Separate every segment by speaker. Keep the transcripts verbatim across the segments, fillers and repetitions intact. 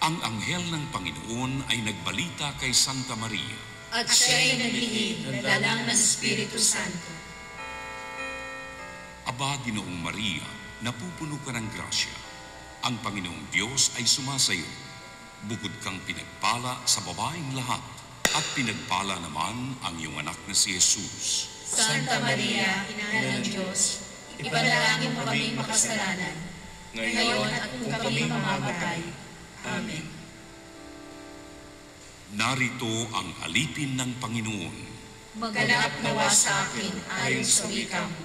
Speaker 1: Ang anghel ng Panginoon ay nagbalita kay Santa Maria.
Speaker 2: At siya'y naglihid na dalang ng Espiritu Santo.
Speaker 1: Aba, Ginoong Maria, napupuno ka ng grasya. Ang Panginoong Diyos ay sumasayo. Bukod kang pinagpala sa babaeng lahat, at pinagpala naman ang iyong anak na si Jesus.
Speaker 2: Santa Maria, Ina ng Diyos, ipanalangin mo kaming makasalanan, ngayon at kung kami mamamatay. Amen.
Speaker 1: Narito ang alipin ng Panginoon.
Speaker 2: Maganap nawa sa akin ayon sa wika mo.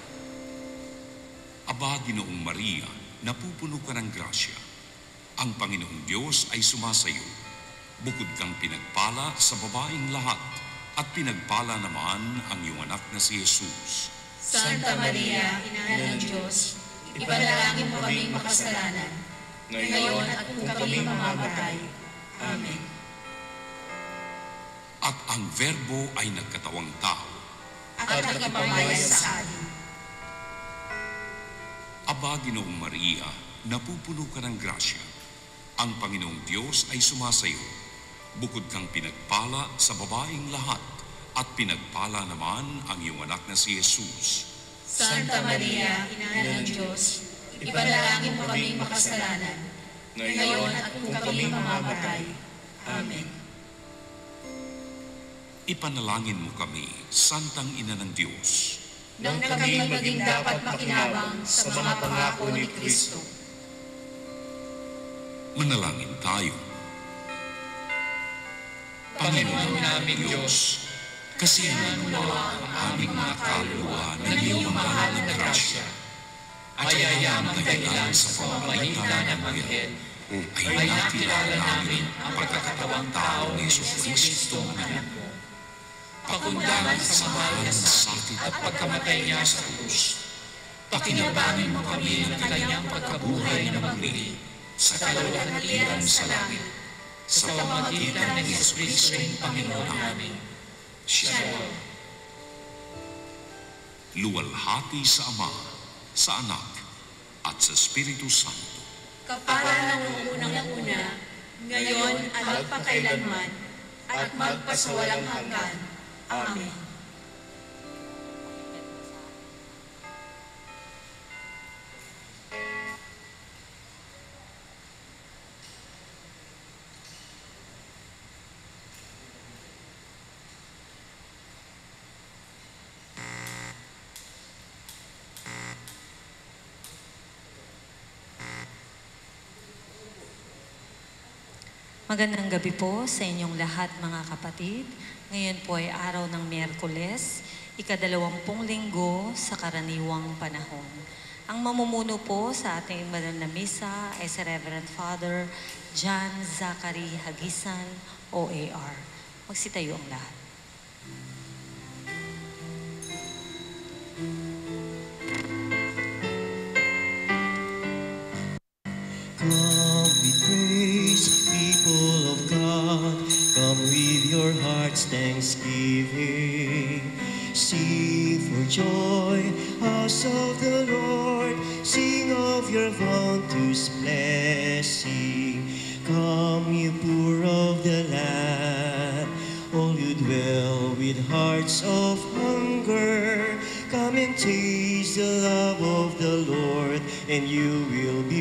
Speaker 1: Aba, Ginoong Maria, napupuno ka ng grasya. Ang Panginoong Diyos ay sumasayo. Bukod kang pinagpala sa babaeng lahat, at pinagpala naman ang iyong anak na si Jesus.
Speaker 2: Santa Maria, Ina ng Diyos, ipanalangin mo kaming makasalanan, ngayon at kung kami mamamatay. Amen.
Speaker 1: At ang Verbo ay nagkatawang tao.
Speaker 2: At nakipamaya sa atin.
Speaker 1: Aba, Ginoong Maria, napupuno ka ng grasya. Ang Panginoong Diyos ay sumasayo. Bukod kang pinagpala sa babaeng lahat, at pinagpala naman ang iyong anak na si Jesus.
Speaker 2: Santa Maria, Ina ng Diyos, ipanalangin mo kaming makasalanan, ngayon at kung kami mamamatay. Amen.
Speaker 1: Ipanalangin mo kami, Santang Ina ng Diyos,
Speaker 2: nang kami maging dapat makinabang sa mga pangako ni Kristo.
Speaker 1: Manalangin tayo. Panginoon namin Diyos, kasiyahan mo ang aming mga kaluluwa ng iyong mahal na grasya. Ayayang dahilan sa pamamagitan ng Anghel, ay nakilala namin ang pagkakatawang tao ni Jesus Kristo ng anak mo. Pakundangan sa mahal na sakit at pagkamatay niya sa krus. Pakinabangin mo kami ng kanyang pagkabuhay na muli sa kalwalhatian sa langit, sa pamamagitan ng Jesus Kristo ng Panginoon namin. Shalom. Luwalhati sa Ama, sa Anak, at sa Espiritu Santo.
Speaker 2: Kapara ng unang-una, ngayon at magpakailanman, at magpasawalang hanggan. Amen.
Speaker 3: Magandang gabi po sa inyong lahat mga kapatid. Ngayon po ay araw ng Miyerkules, ikadalawampung linggo sa karaniwang panahon. Ang mamumuno po sa ating banal na misa ay si Reverend Father John Zachary Hagisan, O A R. Magsitayo ang lahat.
Speaker 4: Come with praise, people of God. Come with your hearts thanksgiving. Sing for joy, house of the Lord. Sing of your bounteous blessing. Come, you poor of the land, all you dwell with hearts of hunger. Come and taste the love of the Lord, and you will be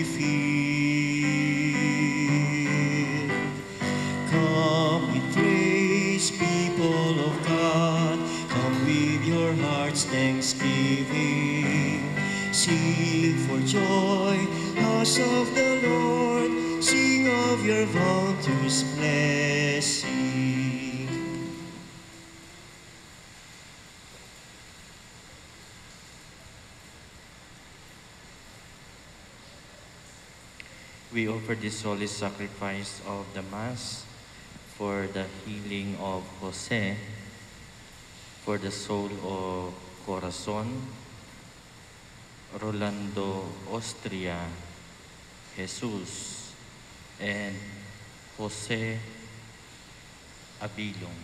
Speaker 4: filled. Come with praise, people of God. Come with your hearts thanksgiving. Sing for joy, house of the Lord. Sing of your bounteous blessing.
Speaker 5: We offer this holy sacrifice of the Mass for the healing of Jose, for the soul of Corazon, Rolando Austria, Jesus, and Jose Abilong.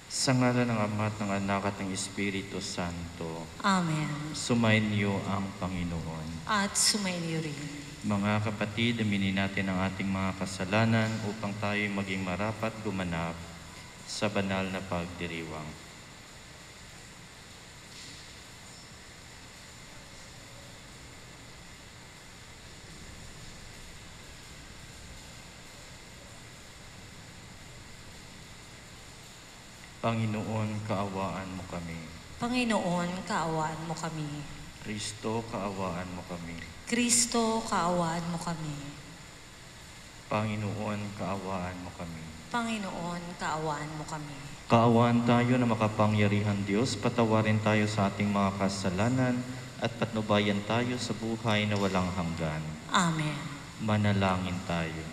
Speaker 5: Sa ngalan ng Ama at ng Anak at ng Espiritu Santo.
Speaker 3: Amen.
Speaker 5: Sumainyo ang Panginoon.
Speaker 3: At sumainyo rin.
Speaker 5: Mga kapatid, aminin natin ang ating mga kasalanan upang tayo maging marapat gumanap sa banal na pagdiriwang. Panginoon, kaawaan mo kami.
Speaker 3: Panginoon, kaawaan mo kami.
Speaker 5: Kristo, kaawaan mo kami.
Speaker 3: Kristo, kaawaan mo kami.
Speaker 5: Panginoon, kaawaan mo kami.
Speaker 3: Panginoon, kaawaan mo kami.
Speaker 5: Kaawaan tayo na makapangyarihan Diyos, patawarin tayo sa ating mga kasalanan at patnubayan tayo sa buhay na walang hanggan.
Speaker 3: Amen.
Speaker 5: Manalangin tayo.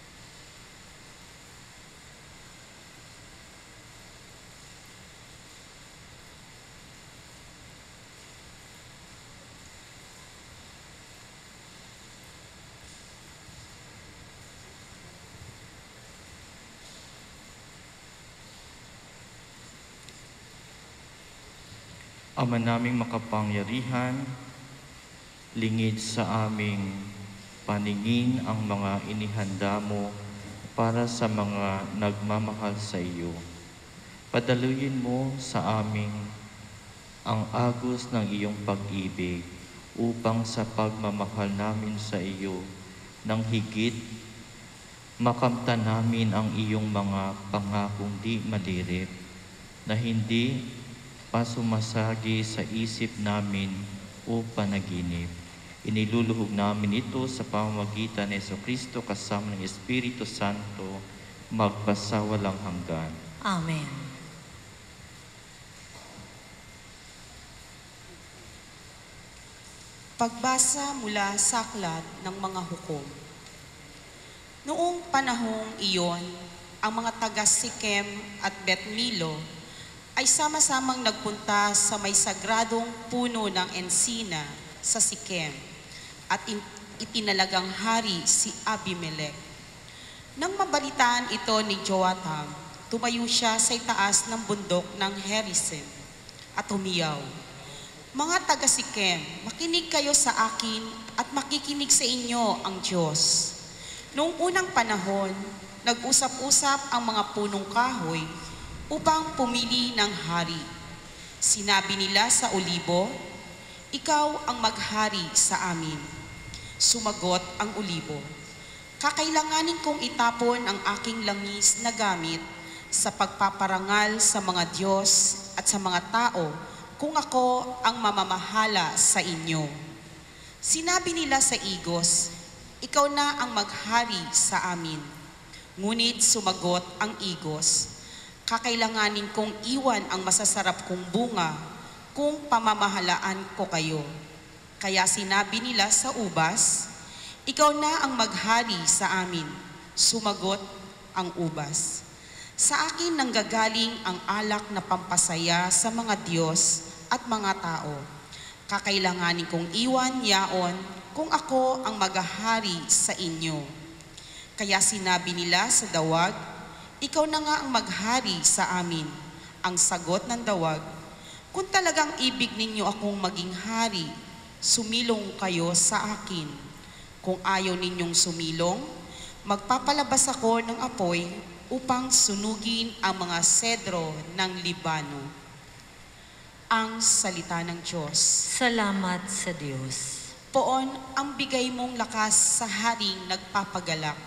Speaker 5: Ama naming makapangyarihan, lingid sa aming paningin ang mga inihanda mo para sa mga nagmamahal sa iyo. Padaluyin mo sa aming ang agos ng iyong pag-ibig upang sa pagmamahal namin sa iyo ng higit makamtan namin ang iyong mga pangakong di malirip na hindi pasumasagi sa isip namin o panaginip. Iniluluhog namin ito sa pamamagitan ni Jesucristo kasama ng Espiritu Santo magpasawalang hanggan.
Speaker 3: Amen.
Speaker 6: Pagbasa mula sa aklat ng mga hukom. Noong panahong iyon, ang mga taga Sikem at Bet-Milo ay sama-samang nagpunta sa may sagradong puno ng ensina sa Sikem at itinalagang hari si Abimelech. Nang mabalitaan ito ni Joatam, tumayo siya sa itaas ng bundok ng Gerizim at humiyaw, "Mga taga Sikem, makinig kayo sa akin at makikinig sa inyo ang Diyos. Noong unang panahon, nag-usap-usap ang mga punong kahoy upang pumili ng hari. Sinabi nila sa olibo, 'Ikaw ang maghari sa amin.' Sumagot ang olibo, 'Kakailanganin kong itapon ang aking langis na gamit sa pagpaparangal sa mga Diyos at sa mga tao kung ako ang mamamahala sa inyo.' Sinabi nila sa igos, 'Ikaw na ang maghari sa amin.' Ngunit sumagot ang igos, 'Kakailanganin kong iwan ang masasarap kong bunga kung pamamahalaan ko kayo.' Kaya sinabi nila sa ubas, 'Ikaw na ang maghari sa amin.' Sumagot ang ubas, 'Sa akin nanggagaling ang alak na pampasaya sa mga Diyos at mga tao. Kakailanganin kong iwan yaon kung ako ang maghahari sa inyo.' Kaya sinabi nila sa dawag, 'Ikaw na nga ang maghari sa amin.' Ang sagot ng dawag, 'Kung talagang ibig ninyo akong maging hari, sumilong kayo sa akin. Kung ayaw ninyong sumilong, magpapalabas ako ng apoy upang sunugin ang mga sedro ng Libano." Ang salita ng Diyos.
Speaker 3: Salamat sa Diyos.
Speaker 6: Poon ang bigay mong lakas sa haring nagpapagalak.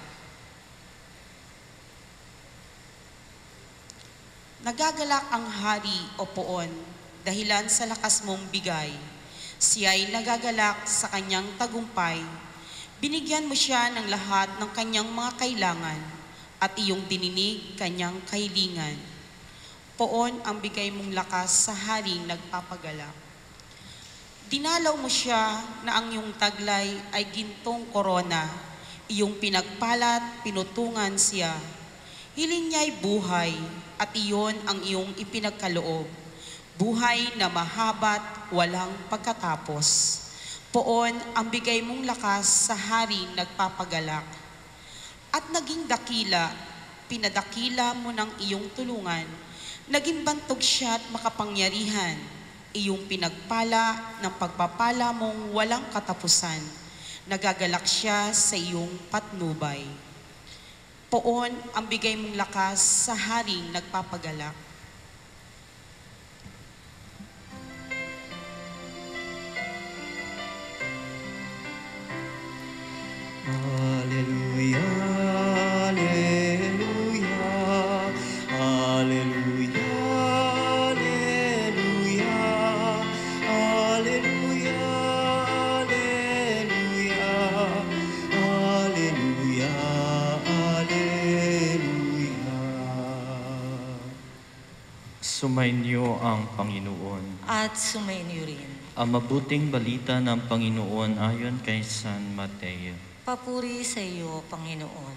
Speaker 6: Nagagalak ang hari o poon dahilan sa lakas mong bigay. Siya'y nagagalak sa kanyang tagumpay. Binigyan mo siya ng lahat ng kanyang mga kailangan at iyong dininig kanyang kahilingan. Poon ang bigay mong lakas sa haring nagpapagalak. Dinalaw mo siya na ang iyong taglay ay gintong korona. Iyong pinagpalat, pinutungan siya. Hiling niya'y buhay at iyon ang iyong ipinagkaloob. Buhay na mahaba't walang pagkatapos. Poon ang bigay mong lakas sa haring nagpapagalak. At naging dakila, pinadakila mo ng iyong tulungan Naging bantog siya at makapangyarihan, iyong pinagpala ng pagpapala mong walang katapusan. Nagagalak siya sa iyong patnubay. Poon ang bigay mong lakas sa haring nagpapagalak.
Speaker 4: Hallelujah, hallelujah, hallelujah, hallelujah, hallelujah, hallelujah, hallelujah, hallelujah.
Speaker 5: Sumainyo ang Panginoon.
Speaker 3: At sumainyo rin.
Speaker 5: Ang mabuting balita ng Panginoon ayon kay San Mateo.
Speaker 3: Papuri sa iyo, Panginoon.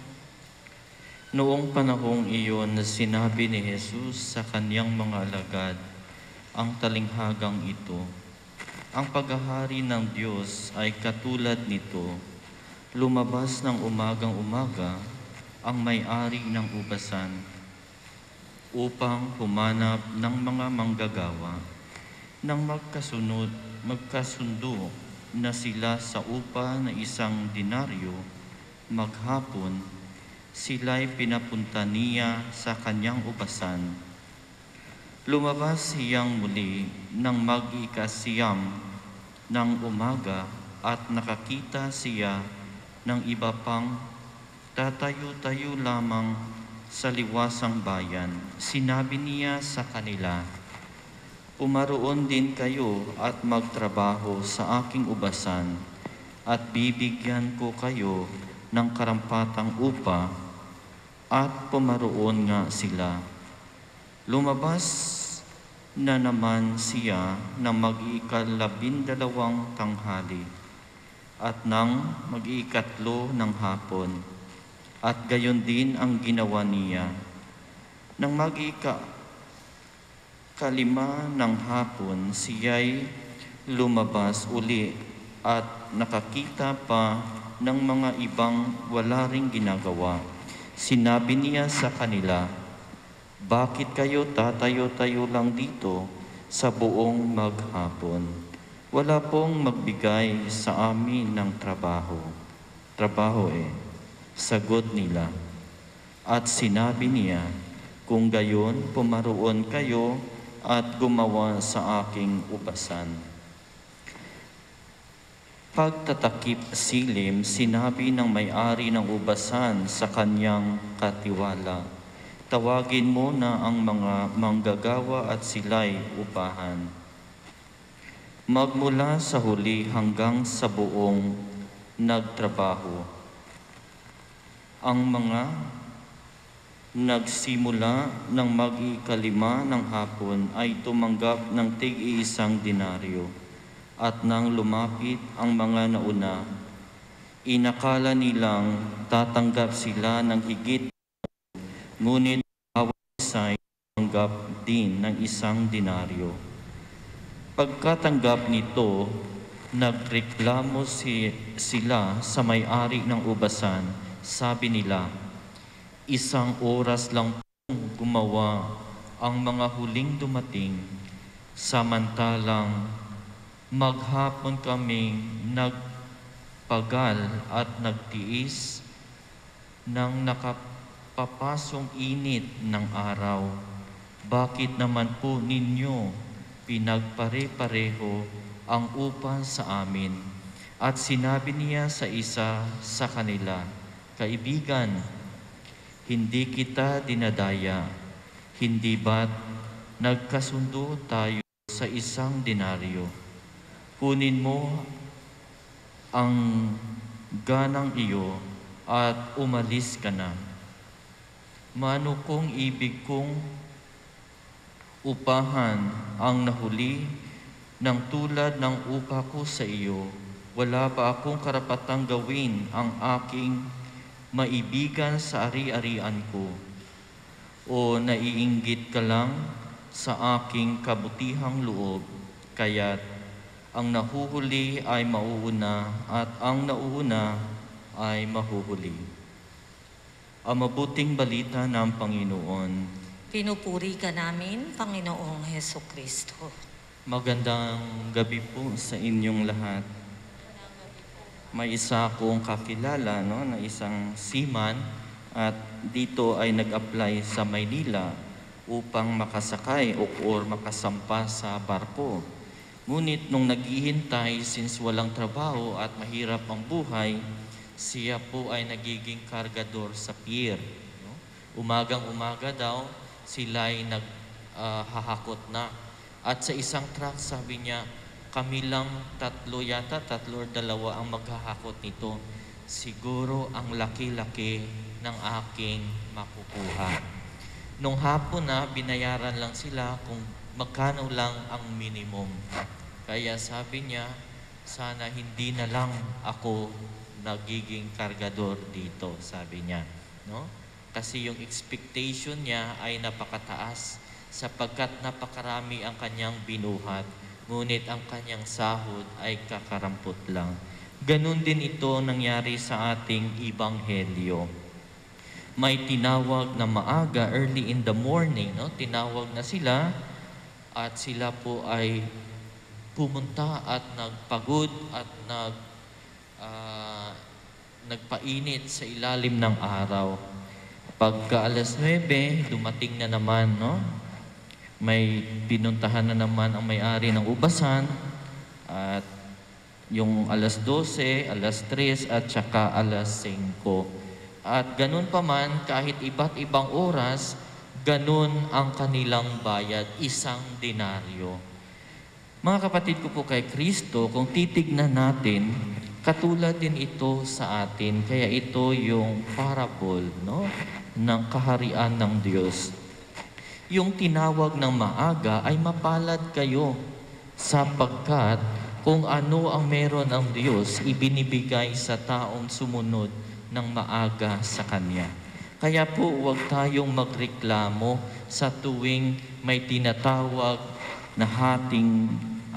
Speaker 5: Noong panahong iyon na sinabi ni Jesus sa kaniyang mga alagad ang talinghagang ito, ang paghahari ng Diyos ay katulad nito. Lumabas ng umagang umaga ang may-ari ng ubasan upang humanap ng mga manggagawa. Nang magkasunod, magkasundo na sila sa upa na isang denaryo, maghapon, sila'y pinapunta niya sa kanyang ubasan. Lumabas siyang muli nang mag-ikasiyam ng umaga at nakakita siya ng iba pang tatayo-tayo lamang sa liwasang bayan. Sinabi niya sa kanila, "Pumaroon din kayo at magtrabaho sa aking ubasan at bibigyan ko kayo ng karampatang upa." At pumaroon nga sila. Lumabas na naman siya na mag-iikalabindalawang tanghali at nang mag-iikatlo ng hapon. At gayon din ang ginawa niya. Nang mag-iika kalima ng hapon, siya'y lumabas uli at nakakita pa ng mga ibang wala ring ginagawa. Sinabi niya sa kanila, "Bakit kayo tatayo-tayo lang dito sa buong maghapon? Wala pong magbigay sa amin ng trabaho." Trabaho eh, sagot nila. At sinabi niya, "Kung gayon, pumaroon kayo at gumawa sa aking ubasan." Pagtatakip silim, sinabi ng may-ari ng ubasan sa kanyang katiwala, "Tawagin mo na ang mga manggagawa at sila'y upahan. Magmula sa huli hanggang sa buong nagtrabaho." Ang mga nagsimula ng mag-ikalima ng hapon ay tumanggap ng tig-iisang denaryo. At nang lumapit ang mga nauna, inakala nilang tatanggap sila ng higit, ngunit bawat isa ay tumanggap din ng isang denaryo. Pagkatanggap nito, nagreklamo si, sila sa may-ari ng ubasan. Sabi nila, "Isang oras lang pong gumawa ang mga huling dumating, samantalang maghapon kaming nagpagal at nagtiis ng nakapapasong init ng araw. Bakit naman po ninyo pinagpare-pareho ang upa sa amin?" At sinabi niya sa isa sa kanila, "Kaibigan, hindi kita dinadaya. Hindi ba't nagkasundo tayo sa isang denaryo? Kunin mo ang ganang iyo at umalis ka na. Mano kung ibig kong upahan ang nahuli ng tulad ng upa ko sa iyo, wala ba akong karapatang gawin ang aking maibigan sa ari-arian ko? O naiinggit ka lang sa aking kabutihang loob, kaya't ang nahuhuli ay mauuna at ang nauuna ay mahuhuli." Ang mabuting balita ng Panginoon.
Speaker 3: Pinupuri ka namin, Panginoong Heso Kristo.
Speaker 5: Magandang gabi po sa inyong lahat. May isa akong kakilala, no, na isang seaman at dito ay nag-apply sa Maynila upang makasakay o or makasampa sa barko. Ngunit nung naghihintay, since walang trabaho at mahirap ang buhay, siya po ay nagiging kargador sa pier. No? Umagang-umaga daw, sila ay naghahakot uh, na. At sa isang truck, sabi niya, kami lang tatlo yata, tatlo or dalawa ang maghahakot nito. Siguro ang laki-laki ng aking makukuha. Nung hapon na, binayaran lang sila kung magkano lang ang minimum. Kaya sabi niya, sana hindi na lang ako nagiging kargador dito, sabi niya. No? Kasi yung expectation niya ay napakataas sapagkat napakarami ang kanyang binuhat, ngunit ang kanyang sahod ay kakarampot lang. Ganon din ito nangyari sa ating Ebanghelyo. May tinawag na maaga, early in the morning, no? Tinawag na sila at sila po ay pumunta at nagpagod at nag, uh, nagpainit sa ilalim ng araw. Pagka alas nuwebe, dumating na naman, no? May pinuntahan na naman ang may-ari ng ubasan at yung alas dose, alas tres at saka alas singko. At ganun pa man, kahit iba't ibang oras, ganun ang kanilang bayad, isang denaryo. Mga kapatid ko po kay Kristo, kung titignan natin, katulad din ito sa atin. Kaya ito yung parable, no, ng kaharian ng Diyos. Yung tinawag ng maaga ay mapalad kayo sapagkat kung ano ang meron ang Diyos, ibinibigay sa taong sumunod ng maaga sa Kanya. Kaya po huwag tayong magreklamo sa tuwing may tinatawag na hating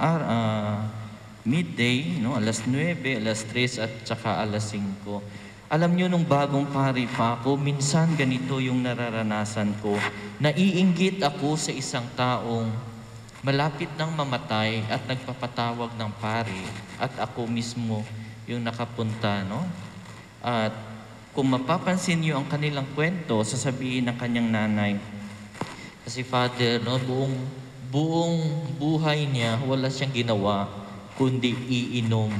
Speaker 5: uh, midday, no? alas nuwebe, alas tres at saka alas singko. Alam nyo, nung bagong pari pa ako, minsan ganito yung nararanasan ko. Naiinggit ako sa isang taong malapit nang mamatay at nagpapatawag ng pari at ako mismo yung nakapunta, no? At kung mapapansin nyo ang kanilang kwento, sasabihin ng kanyang nanay, kasi Father, no, buong, buong buhay niya, wala siyang ginawa, kundi iinom.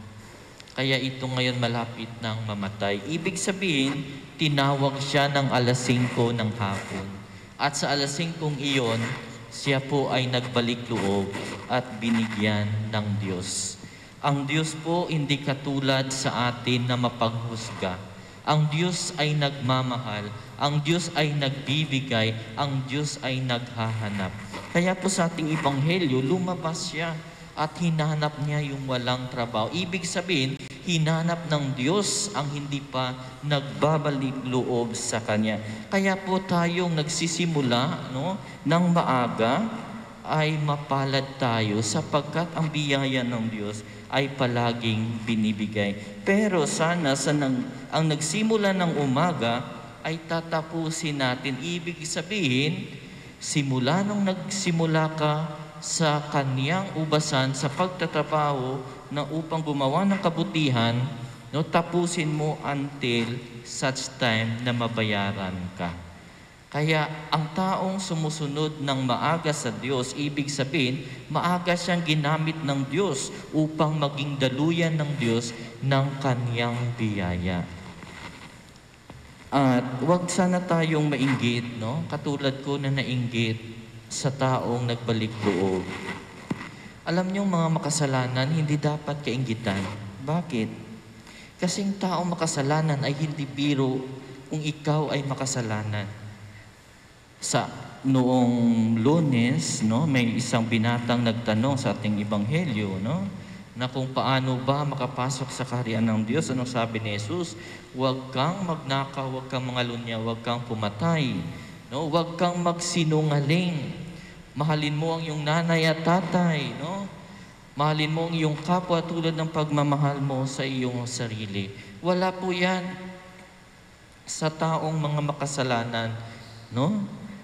Speaker 5: Kaya ito ngayon malapit nang mamatay. Ibig sabihin, tinawag siya ng alas singko ng hapon. At sa alas singkong iyon, siya po ay nagbalik loob at binigyan ng Diyos. Ang Diyos po hindi katulad sa atin na mapaghusga. Ang Diyos ay nagmamahal. Ang Diyos ay nagbibigay. Ang Diyos ay naghahanap. Kaya po sa ating Ebanghelyo, lumabas siya at hinanap niya yung walang trabaho. Ibig sabihin, hinanap ng Diyos ang hindi pa nagbabalik loob sa Kanya. Kaya po tayong nagsisimula, no, ng maaga ay mapalad tayo sapagkat ang biyaya ng Diyos ay palaging binibigay. Pero sana sa nang, ang nagsimula ng umaga ay tatapusin natin. Ibig sabihin, simula nung nagsimula ka sa kaniyang ubasan sa pagtatrabaho na upang gumawa ng kabutihan, no, tapusin mo until such time na mabayaran ka. Kaya ang taong sumusunod ng maaga sa Diyos, ibig sabihin, maaga siyang ginamit ng Diyos upang maging daluyan ng Diyos ng kaniyang biyaya. At huwag sana tayong mainggit, no? Katulad ko na nainggit sa taong nagbalik loob. Alam niyo, mga makasalanan, hindi dapat kainggitan. Bakit? Kasi ang taong makasalanan ay hindi biro kung ikaw ay makasalanan. Sa noong Lunes, no, may isang binatang nagtanong sa ating Ebanghelyo, no, na kung paano ba makapasok sa kaharian ng Diyos. Anong sabi ni Jesus? Huwag kang magnakaw, huwag kang mangalunya, huwag kang pumatay, no, huwag kang magsinungaling. Mahalin mo ang iyong nanay at tatay, no? Mahalin mo ang iyong kapwa tulad ng pagmamahal mo sa iyong sarili. Wala po yan sa taong mga makasalanan, no?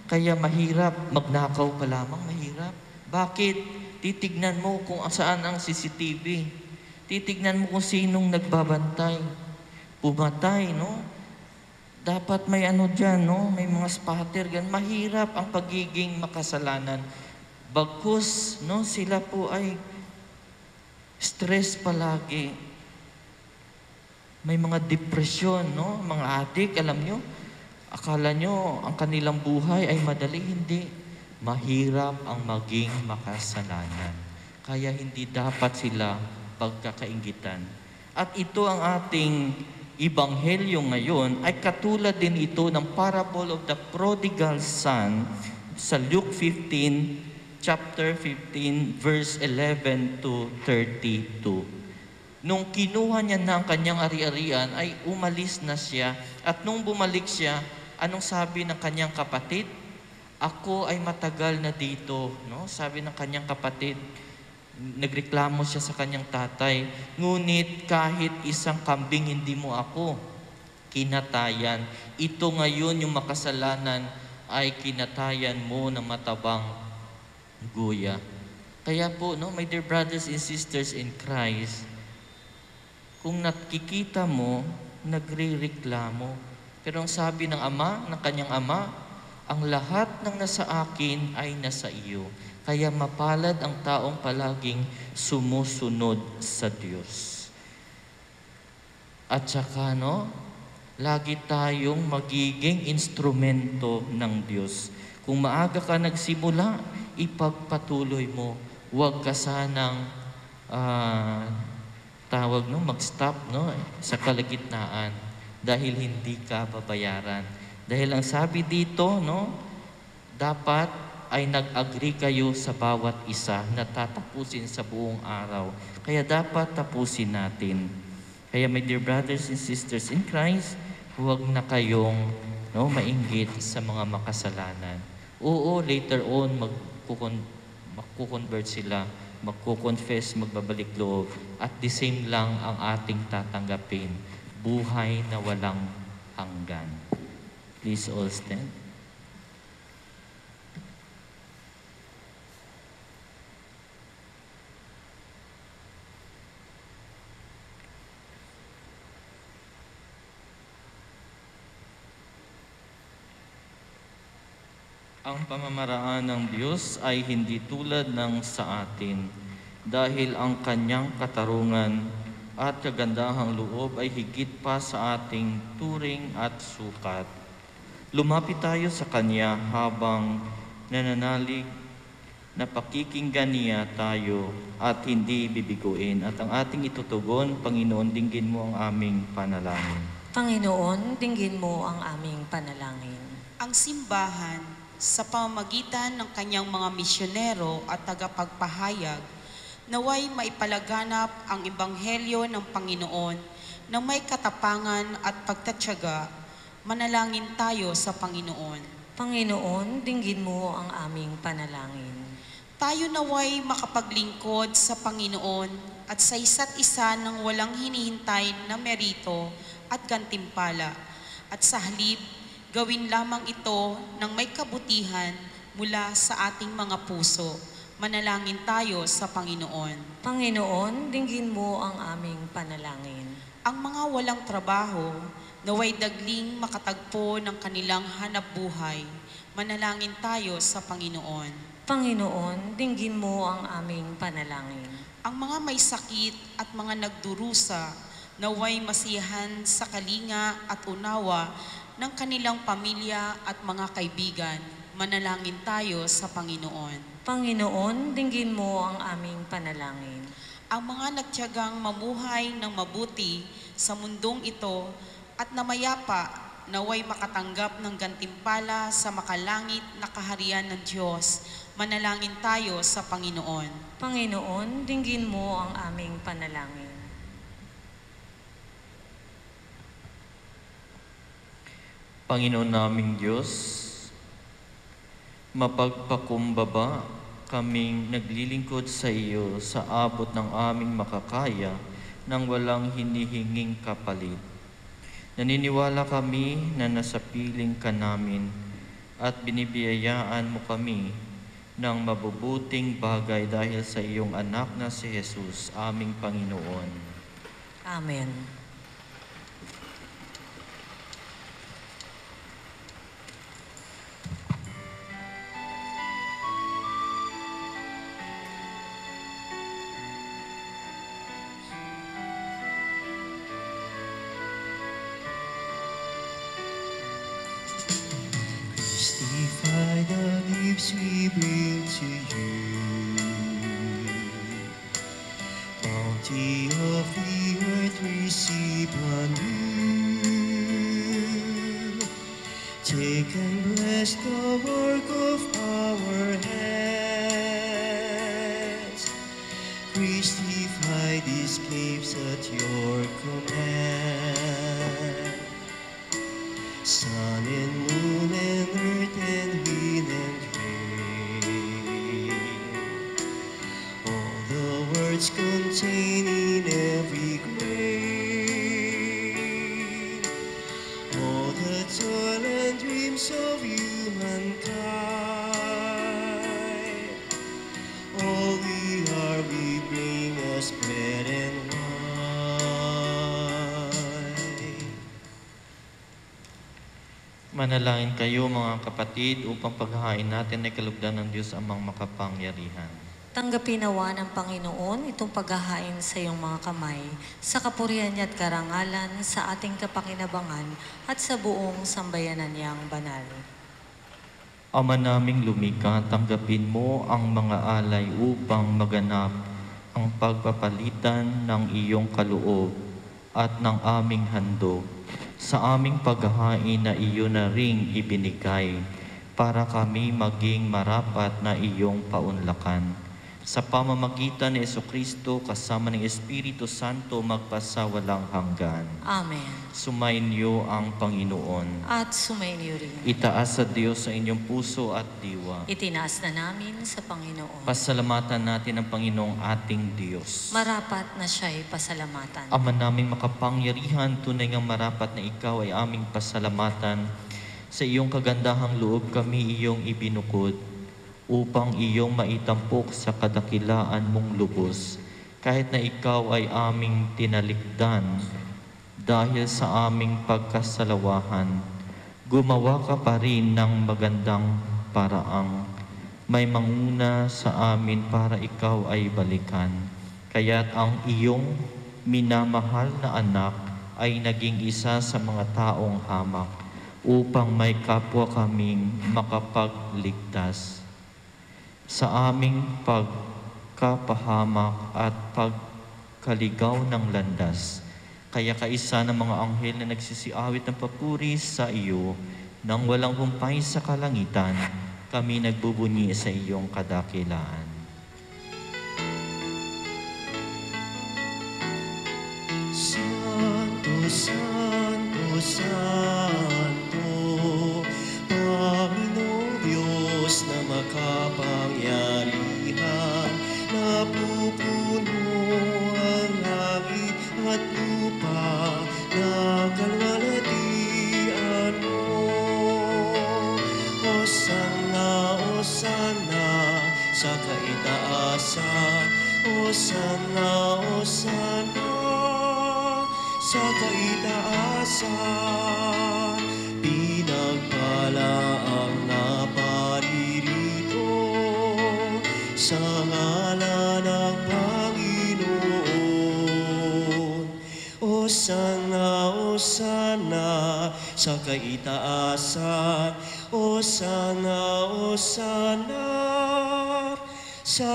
Speaker 5: Kaya mahirap, magnakaw ka lamang, mahirap. Bakit? Titignan mo kung saan ang C C T V. Titignan mo kung sinong nagbabantay. Pumatay, no? Dapat may ano dyan, no? May mga spatter, gan. Mahirap ang pagiging makasalanan. Bagkus, no? Sila po ay stress palagi. May mga depresyon, no? Mga adik, alam nyo, akala nyo ang kanilang buhay ay madali. Hindi. Mahirap ang maging makasalanan. Kaya hindi dapat sila pagkakainggitan. At ito ang ating Ibanghelyo ngayon ay katulad din ito ng parable of the prodigal son sa Luke fifteen, chapter fifteen, verse eleven to thirty-two. Nung kinuha niya na ang kanyang ari-arian, ay umalis na siya. At nung bumalik siya, anong sabi ng kanyang kapatid? Ako ay matagal na dito, no? Sabi ng kanyang kapatid. Nagreklamo siya sa kanyang tatay, ngunit kahit isang kambing hindi mo ako kinatayan. Ito ngayon yung makasalanan ay kinatayan mo ng matabang guya. Kaya po, no, my dear brothers and sisters in Christ, kung nakikita mo, nagre-reklamo. Pero ang sabi ng ama, ng kanyang ama, ang lahat ng nasa akin ay nasa iyo. Kaya mapalad ang taong palaging sumusunod sa Diyos. At saka, no, lagi tayong magiging instrumento ng Diyos. Kung maaga ka nagsimula, ipagpatuloy mo. Huwag ka sanang uh, tawag, no, mag-stop, no, sa kalagitnaan dahil hindi ka babayaran. Dahil ang sabi dito, no, dapat ay nag-agree kayo sa bawat isa na tatapusin sa buong araw. Kaya dapat tapusin natin. Kaya my dear brothers and sisters in Christ, huwag na kayong, no, mainggit sa mga makasalanan. Oo, later on, magkukon, magkukonvert sila, magkukonfess, magbabalik loob. At the same lang ang ating tatanggapin. Buhay na walang hanggan. Please all stand. Ang pamamaraan ng Diyos ay hindi tulad ng sa atin, dahil ang kanyang katarungan at kagandahang loob ay higit pa sa ating turing at sukat. Lumapit tayo sa Kanya habang nananalig na pakikinggan niya tayo at hindi bibiguin. At ang ating itutugon, Panginoon, dinggin mo ang aming panalangin.
Speaker 3: Panginoon, dinggin mo ang aming panalangin.
Speaker 6: Ang simbahan, sa pamamagitan ng kanyang mga misyonero at tagapagpahayag, naway maipalaganap ang Ebanghelyo ng Panginoon na may katapangan at pagtatyaga. Manalangin tayo sa Panginoon.
Speaker 3: Panginoon, dinggin mo ang aming panalangin.
Speaker 6: Tayo naway makapaglingkod sa Panginoon at sa isa't isa ng walang hinihintay na merito at gantimpala. At sa halip, gawin lamang ito ng may kabutihan mula sa ating mga puso. Manalangin tayo sa Panginoon.
Speaker 3: Panginoon, dinggin mo ang aming panalangin.
Speaker 6: Ang mga walang trabaho, naway dagling makatagpo ng kanilang hanapbuhay. Manalangin tayo sa Panginoon.
Speaker 3: Panginoon, dinggin mo ang aming panalangin.
Speaker 6: Ang mga may sakit at mga nagdurusa, naway masiyahan sa kalinga at unawa ng kanilang pamilya at mga kaibigan. Manalangin tayo sa Panginoon.
Speaker 3: Panginoon, dinggin mo ang aming panalangin.
Speaker 6: Ang mga nagtiyagang mamuhay ng mabuti sa mundong ito at namayapa, naway makatanggap ng gantimpala sa makalangit na kaharian ng Diyos. Manalangin tayo sa Panginoon.
Speaker 3: Panginoon, dinggin mo ang aming panalangin.
Speaker 5: Panginoon naming Diyos, mapagpakumbaba kaming naglilingkod sa iyo sa abot ng aming makakaya nang walang hinihinging kapalit. Naniniwala kami na nasa piling ka namin at binibiyayaan mo kami ng mabubuting bagay dahil sa iyong anak na si Jesus, aming Panginoon.
Speaker 3: Amen.
Speaker 4: Testify the gifts we bring to you. Bounty of the earth receive anew. Take and bless the work of our hands. Christify these gifts at your command. Sun and moon and earth and wind and rain, all the words contained in every grain, all the toil and dreams of humankind, all we are we bring as bread and wine.
Speaker 5: Manalangin kayo mga kapatid upang paghahain natin ay kalugdan ng Diyos amang makapangyarihan.
Speaker 3: Tanggapin nawa ng Panginoon itong paghahain sa iyong mga kamay, sa kapurihan niya at karangalan, sa ating kapakinabangan at sa buong sambayanan niyang banal.
Speaker 5: Ama naming lumikha, tanggapin mo ang mga alay upang maganap ang pagpapalitan ng iyong kaloob at ng aming handog sa aming paghahain na iyo na ring ibinigay para kami maging marapat na iyong paunlakan. Sa pamamagitan ni Jesucristo kasama ng Espiritu Santo magpasawalang hanggan.
Speaker 3: Amen.
Speaker 5: Sumainyo ang Panginoon.
Speaker 3: At sumainyo rin.
Speaker 5: Itaas sa Diyos sa inyong puso at diwa.
Speaker 3: Itinaas na namin sa Panginoon.
Speaker 5: Pasalamatan natin ang Panginoong ating Diyos.
Speaker 3: Marapat na siya'y pasalamatan.
Speaker 5: Ama naming makapangyarihan, tunay ngang marapat na ikaw ay aming pasalamatan. Sa iyong kagandahang loob kami iyong ibinukod upang iyong maitampok sa kadakilaan mong lubos. Kahit na ikaw ay aming tinalikdan dahil sa aming pagkasalawahan, gumawa ka pa rin ng magandang paraang may manguna sa amin para ikaw ay balikan. Kaya't ang iyong minamahal na anak ay naging isa sa mga taong hamak upang may kapwa kaming makapagligtas. Sa aming pagkapahamak at pagkaligaw ng landas, kaya kaisa ng mga anghel na nagsisiawit ng papuri sa iyo, nang walang humpay sa kalangitan, kami nagbubunyi sa iyong kadakilaan.
Speaker 4: Santo, Santo, Santo, Panginoong Diyos na makapangyarihan, napupuno ang langit at lupa na kalwalhatian mo. Hosanna, Hosanna sa kaitaasan, Hosanna, Hosanna sa kaitaasan. Pinagpala ang naparirito sa ngalan ng Panginoon. Hosanna, Hosanna sa kaitaasan, Hosanna, Hosanna sa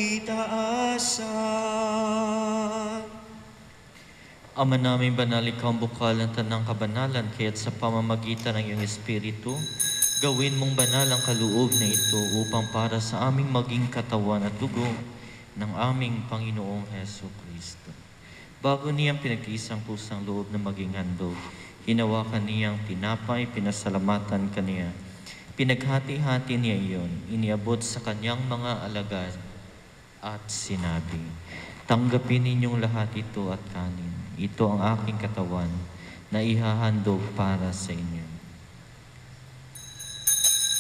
Speaker 4: kaitaasan.
Speaker 5: Ama namin banal, ikaw ang bukal ng tanang kabanalan, kaya't sa pamamagitan ng iyong Espiritu, gawin mong banal ang kaloob na ito upang para sa aming maging katawan at dugo ng aming Panginoong Heso Kristo. Bago niyang pinag-iisang pusang loob na maging handog, hinawakan niyang tinapay, pinasalamatan kaniya. Pinaghati-hati niya iyon, iniabot sa kanyang mga alagad at sinabi, tanggapin ninyong lahat ito at kanin. Ito ang aking katawan na ihahandog para sa inyo.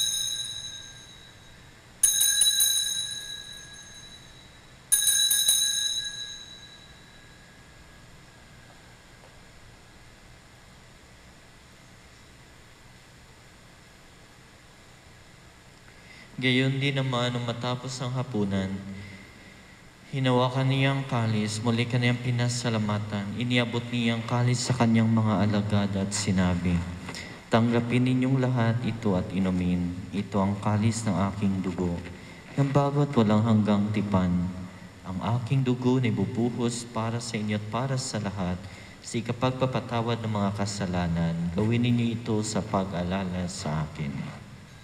Speaker 5: Gayon din naman nung matapos ang hapunan, hinawakan niya ang kalis, muli kaniyang pinasalamatan, iniabot niya ang kalis sa kanyang mga alagad at sinabi, "Tanggapin ninyong lahat ito at inumin. Ito ang kalis ng aking dugo, ng bago't walang hanggang tipan. Ang aking dugo na ibubuhos para sa inyo at para sa lahat, sa ikapagpapatawad ng mga kasalanan. Gawin ninyo ito sa pag-alala sa akin."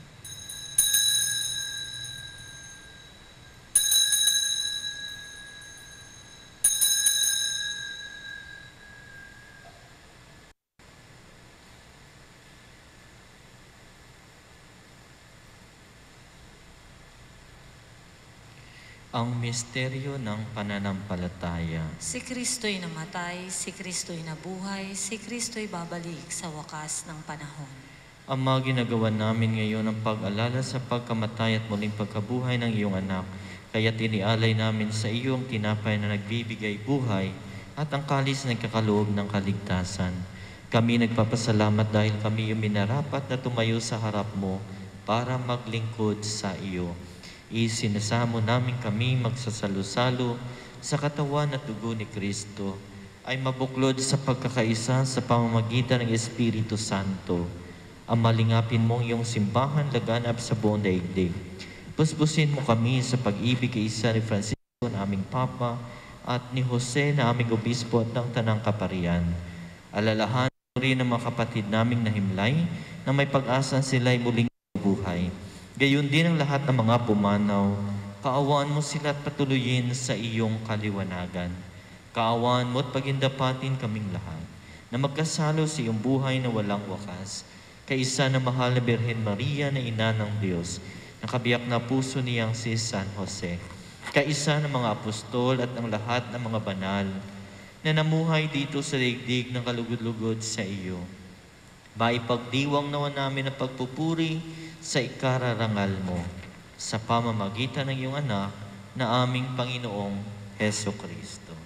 Speaker 5: Ang misteryo ng pananampalataya.
Speaker 3: Si Kristo'y namatay, si Kristo'y nabuhay, si Kristo'y babalik sa wakas ng panahon.
Speaker 5: Ama, ginagawa namin ngayon ang pag-alala sa pagkamatay at muling pagkabuhay ng iyong anak. Kaya tinialay namin sa iyo ang tinapay na nagbibigay buhay at ang kalis na nagkakaloob ng kaligtasan. Kami nagpapasalamat dahil kami yung minarapat na tumayo sa harap mo para maglingkod sa iyo. Isinasamo namin kami magsasalo-salo sa katawan at dugo ni Kristo ay mabuklod sa pagkakaisa sa pamamagitan ng Espiritu Santo. Ang malingapin mong iyong simbahan laganap sa buong daigdig. Puspusin mo kami sa pag-ibig kay isa ni Francisco na aming Papa at ni Jose na aming Obispo at ng Tanang Kaparian. Alalahan mo rin ang mga kapatid naming nahimlay na may pag-asa sila'y muling buhay. Gayon din ang lahat ng mga pumanaw, kaawaan mo sila at patuloyin sa iyong kaliwanagan. Kaawaan mo at pagindapatin kaming lahat, na magkasalo sa iyong buhay na walang wakas, kaisa na mahal na Birhen Maria na ina ng Diyos, na kabiyak na puso niyang si San Jose, kaisa ng mga apostol at ng lahat ng mga banal, na namuhay dito sa daigdig ng kalugod-lugod sa iyo. Maipagdiwang nawa namin ang pagpupuri sa ikararangal mo sa pamamagitan ng iyong anak na aming Panginoong Heso Kristo.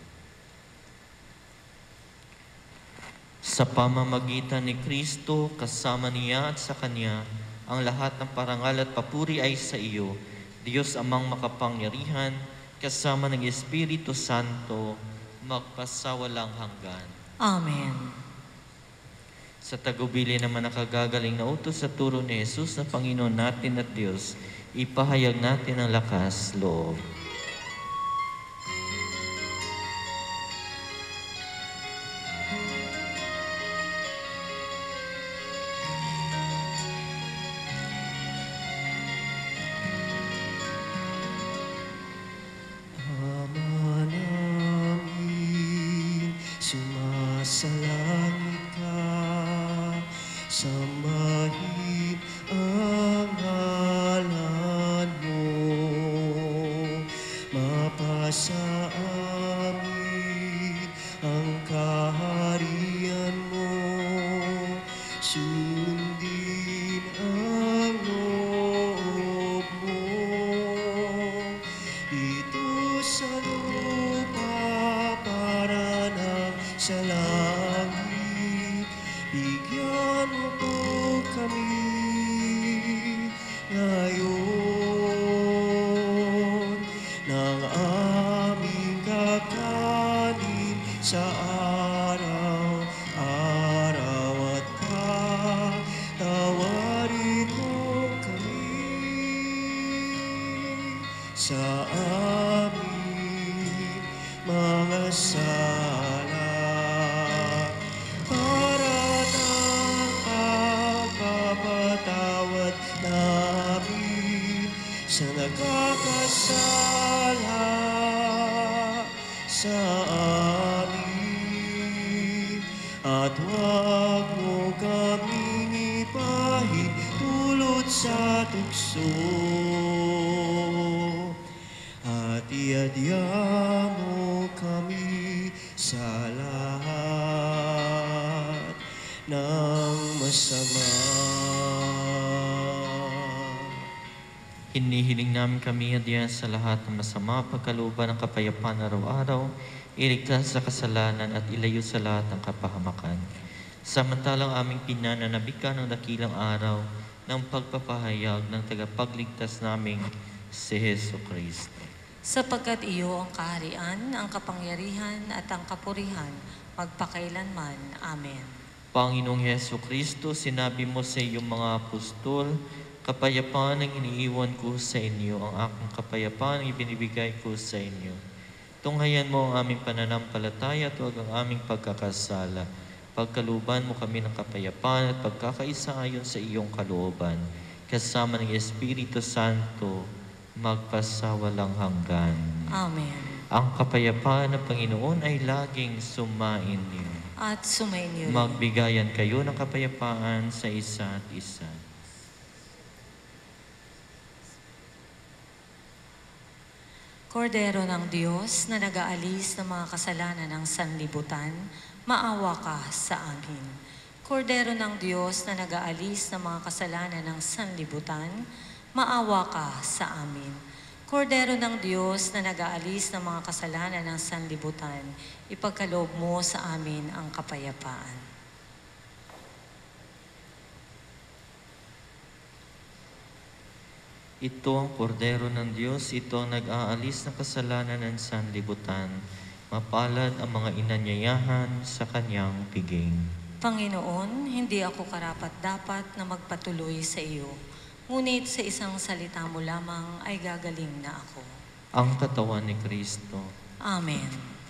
Speaker 5: Sa pamamagitan ni Kristo, kasama niya at sa Kanya, ang lahat ng parangal at papuri ay sa iyo, Diyos Amang makapangyarihan, kasama ng Espiritu Santo, magpasawalang hanggan.
Speaker 3: Amen.
Speaker 5: Sa tagubili naman nakagagaling na utos sa turo ni Jesus na Panginoon natin at Diyos, ipahayag natin ang lakas loob.
Speaker 4: Ama namin, sumasalangit ka, sambahin ang ngalan mo, mapasa amin ang kaharian mo, sundin ang loob mo, ito sa lupa para ng sa langit. Bigyan mo po kami ngayon ng aming kakanin sa araw-araw at patawarin mo kami sa aming mga sala para ng pagpapatawad namin sa nagkakasala sa amin, at huwag mo kaming ipahintulot sa tukso, at iadya mo kami sa lahat ng masama.
Speaker 5: Hinihiling namin kami adyan sa lahat ng masama, pagkalooban ng kapayapaan araw-araw, iligtas sa kasalanan at ilayo sa lahat ng kapahamakan. Samantalang aming pinananabikan ng dakilang araw ng pagpapahayag ng tagapagligtas naming si Hesu Kristo.
Speaker 3: Sapagkat iyo ang kaharian, ang kapangyarihan at ang kapurihan, magpakailanman. Amen.
Speaker 5: Panginoong Hesu Kristo, sinabi mo sa iyong mga apostol, kapayapaan ang iniiwan ko sa inyo, ang aking kapayapaan ang ibinibigay ko sa inyo. Tunghayan mo ang aming pananampalataya at huwag ang aming pagkakasala. Pagkaluban mo kami ng kapayapaan at pagkakaisa ayon sa iyong kalooban, kasama ng Espiritu Santo, magpasawalang hanggan.
Speaker 3: Amen.
Speaker 5: Ang kapayapaan ng Panginoon ay laging sumain niyo.
Speaker 3: At sumainyo rin.
Speaker 5: Magbigayan kayo ng kapayapaan sa isa't isa.
Speaker 3: Kordero ng Diyos na nag-aalis ng mga kasalanan ng sanlibutan, maawa ka sa amin. Kordero ng Diyos na nag-aalis ng mga kasalanan ng sanlibutan, maawa ka sa amin. Kordero ng Diyos na nag-aalis ng mga kasalanan ng sanlibutan, ipagkaloob mo sa amin ang kapayapaan.
Speaker 5: Ito ang kordero ng Diyos, ito ang nag-aalis ng kasalanan ng sanlibutan. Mapalad ang mga inanyayahan sa kanyang piging.
Speaker 3: Panginoon, hindi ako karapat-dapat na magpatuloy sa iyo. Ngunit sa isang salita mo lamang ay gagaling na ako.
Speaker 5: Ang katawan ni Kristo.
Speaker 3: Amen.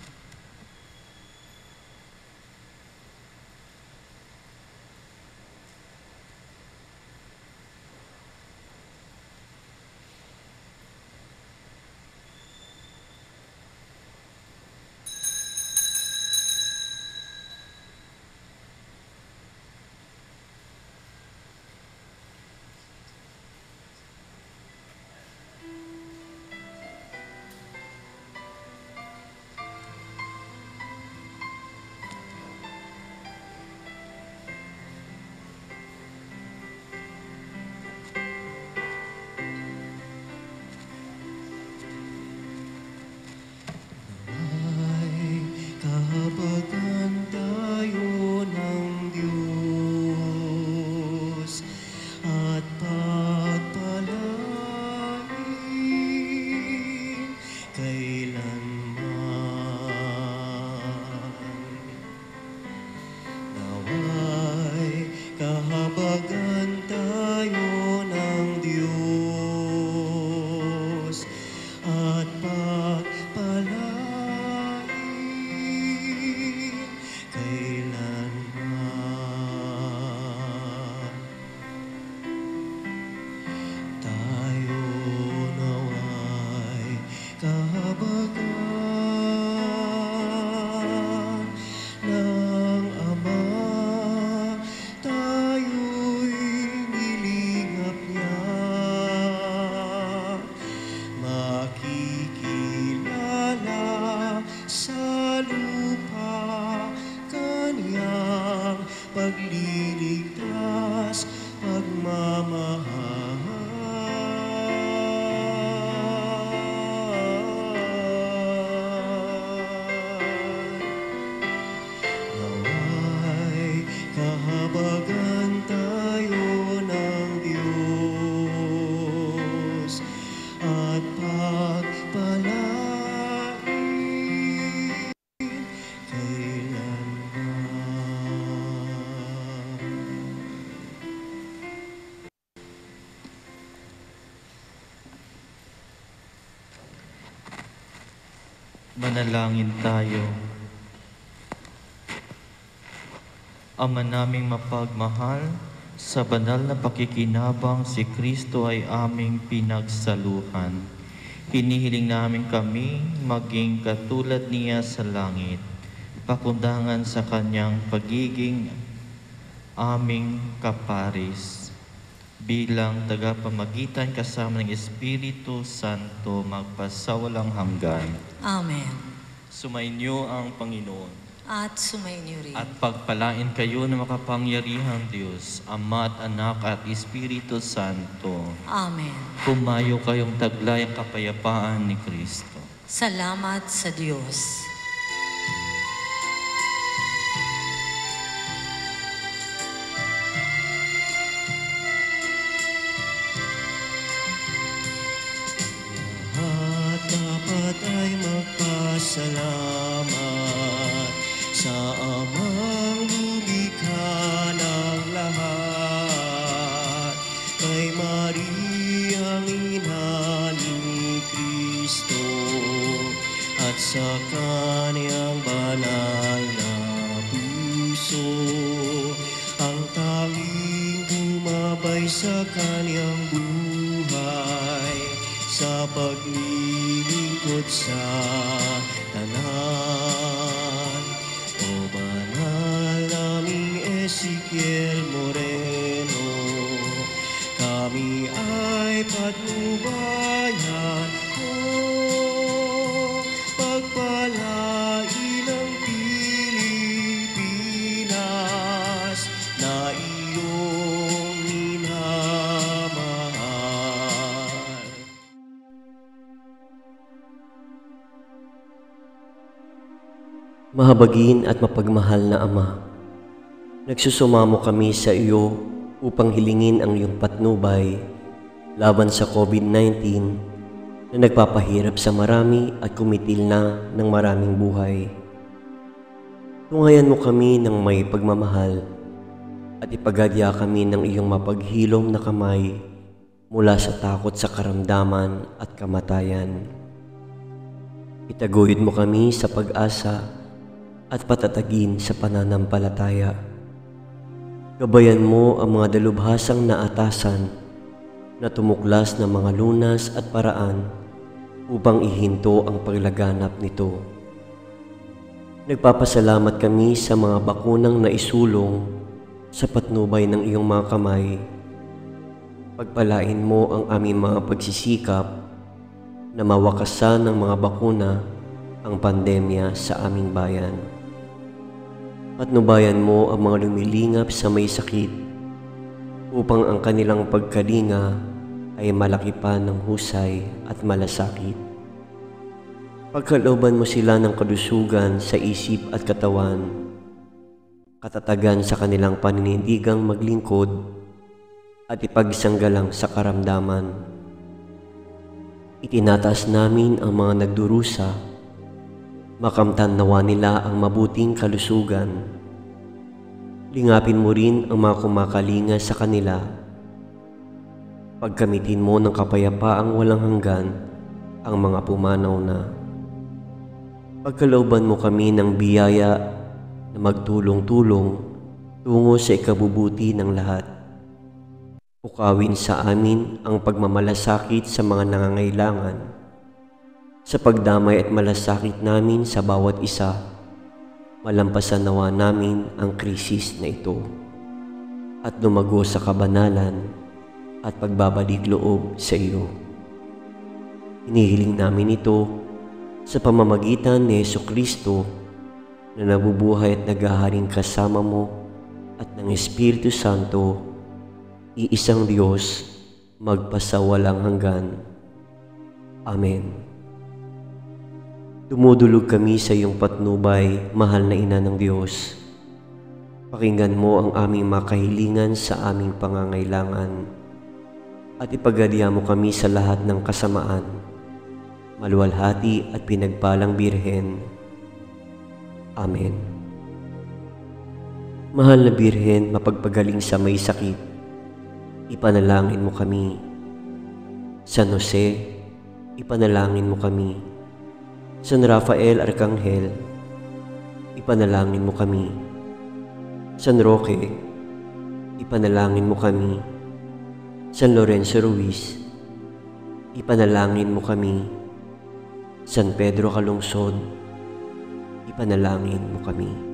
Speaker 5: Manalangin tayo. Ama naming mapagmahal, sa banal na pakikinabang si Kristo ay aming pinagsaluhan. Hinihiling namin kami maging katulad niya sa langit, pakundangan sa kanyang pagiging aming kaparis. Bilang tagapamagitan kasama ng Espiritu Santo magpasawalang hanggan.
Speaker 3: Amen.
Speaker 5: Sumainyo ang Panginoon.
Speaker 3: At sumainyo rin.
Speaker 5: At pagpalain kayo ng makapangyarihang Diyos, Ama at Anak at Espiritu Santo.
Speaker 3: Amen.
Speaker 5: Pumayo kayong taglay ang kapayapaan ni Kristo.
Speaker 3: Salamat sa Diyos.
Speaker 4: sa kaniyang banal na puso, ang tanging bumabay sa kaniyang buhay, sa paglilingkod sa tanan. O banal naming Ezekiel Moreno, kami ay patnubayan mo, pagpalain ang Pilipinas na iyong minamahal.
Speaker 7: Mahabagin at mapagmahal na Ama, nagsusumamo kami sa iyo upang hilingin ang iyong patnubay laban sa COVID nineteen na nagpapahirap sa marami at kumitil na ng maraming buhay. Tungayan mo kami ng may pagmamahal at ipagadya kami ng iyong mapaghilom na kamay mula sa takot sa karamdaman at kamatayan. Itaguyod mo kami sa pag-asa at patatagin sa pananampalataya. Gabayan mo ang mga dalubhasang naatasan na tumuklas ng mga lunas at paraan upang ihinto ang paglaganap nito. Nagpapasalamat kami sa mga bakunang naisulong sa patnubay ng iyong mga kamay. Pagpalain mo ang aming mga pagsisikap na mawakasan ng mga bakuna ang pandemya sa aming bayan. Patnubayan mo ang mga lumilingap sa may sakit upang ang kanilang pagkalinga ay malaki pa ng husay at malasakit. Pagkalooban mo sila ng kalusugan sa isip at katawan, katatagan sa kanilang paninindigang maglingkod at ipagsanggalang sa karamdaman. Itinataas namin ang mga nagdurusa, makamtan nawa nila ang mabuting kalusugan. Lingapin mo rin ang mga kumakalinga sa kanila. Pagkamitin mo ng kapayapaang walang hanggan ang mga pumanaw na. Pagkalooban mo kami ng biyaya na magtulong-tulong tungo sa ikabubuti ng lahat. Pukawin sa amin ang pagmamalasakit sa mga nangangailangan. Sa pagdamay at malasakit namin sa bawat isa, malampasan nawa namin ang krisis na ito at lumago sa kabanalan at pagbabalik loob sa iyo. Hinihiling namin ito sa pamamagitan ni Jesucristo na nabubuhay at naghaharing kasama mo at ng Espiritu Santo, iisang Diyos, magpasawalang hanggan. Amen. Dumudulog kami sa iyong patnubay, mahal na Ina ng Diyos. Pakinggan mo ang aming makahilingan sa aming pangangailangan at ipagadya mo kami sa lahat ng kasamaan. Maluwalhati at pinagpalang Birhen. Amen. Mahal na Birhen, mapagpagaling sa may sakit, ipanalangin mo kami. San Jose, ipanalangin mo kami. San Rafael Arcangel, ipanalangin mo kami. San Roque, ipanalangin mo kami. San Lorenzo Ruiz, ipanalangin mo kami. San Pedro Calungsod, ipanalangin mo kami.